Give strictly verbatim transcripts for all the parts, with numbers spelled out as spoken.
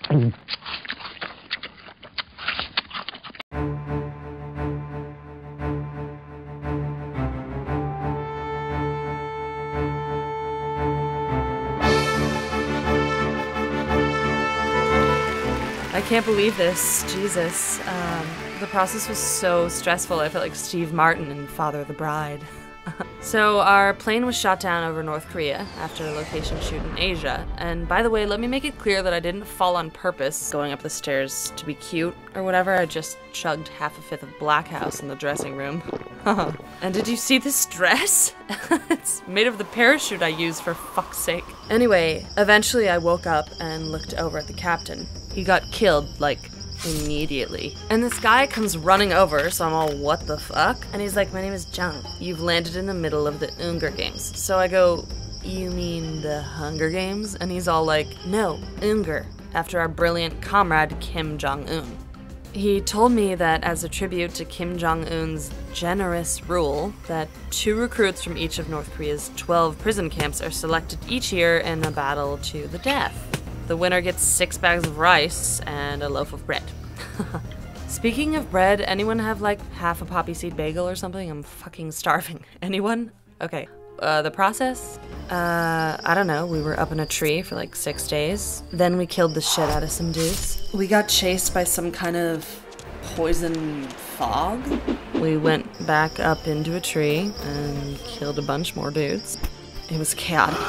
I can't believe this. Jesus. Um, the process was so stressful. I felt like Steve Martin in Father of the Bride. So our plane was shot down over North Korea after a location shoot in Asia. And by the way, let me make it clear that I didn't fall on purpose going up the stairs to be cute or whatever. I just chugged half a fifth of Black House in the dressing room. And did you see this dress? It's made of the parachute I used, for fuck's sake. Anyway, eventually I woke up and looked over at the captain. He got killed, like, immediately. And this guy comes running over, so I'm all, what the fuck? And he's like, my name is Jung. You've landed in the middle of the Hunger Games. So I go, you mean the Hunger Games? And he's all like, no, Unger, after our brilliant comrade Kim Jong-un. He told me that as a tribute to Kim Jong-un's generous rule, that two recruits from each of North Korea's twelve prison camps are selected each year in a battle to the death. The winner gets six bags of rice and a loaf of bread. Speaking of bread, anyone have like half a poppy seed bagel or something? I'm fucking starving. Anyone? Okay. Uh, the process? Uh, I don't know. We were up in a tree for like six days. Then we killed the shit out of some dudes. We got chased by some kind of poison fog. We went back up into a tree and killed a bunch more dudes. It was chaotic.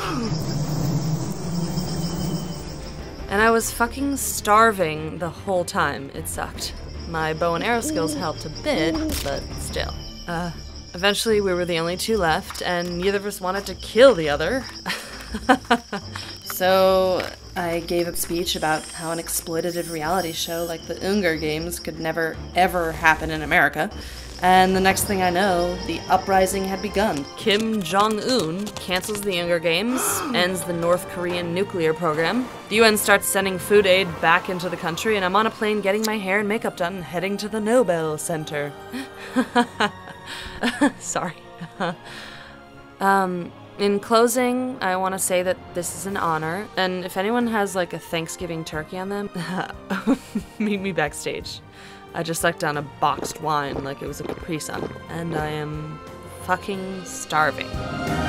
And I was fucking starving the whole time. It sucked. My bow and arrow skills helped a bit, but still. Uh, eventually we were the only two left, and neither of us wanted to kill the other. So I gave a speech about how an exploitative reality show like the Hunger Games could never, ever happen in America. And the next thing I know, the uprising had begun. Kim Jong-un cancels the Hunger Games, ends the North Korean nuclear program. The U N starts sending food aid back into the country, and I'm on a plane getting my hair and makeup done, heading to the Nobel Center. Sorry. um, in closing, I want to say that this is an honor, and if anyone has like a Thanksgiving turkey on them, meet me backstage. I just sucked down a boxed wine like it was a Capri Sun, and I am fucking starving.